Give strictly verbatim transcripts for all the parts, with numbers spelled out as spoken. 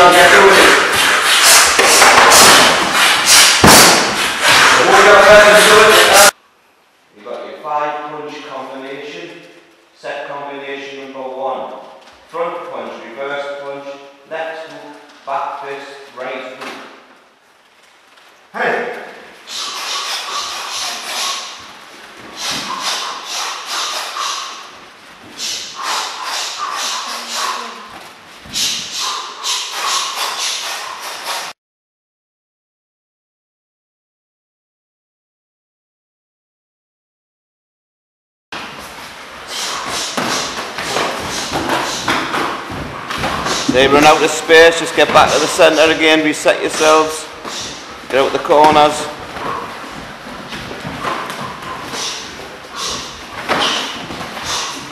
I'll get through it. You've got your five punch combination. Set combination number one. Front punch, reverse punch, left hook, back fist, right hook. Hey! They run out of space, just get back to the centre again, reset yourselves, get out the corners.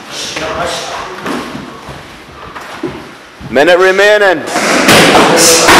Minute remaining.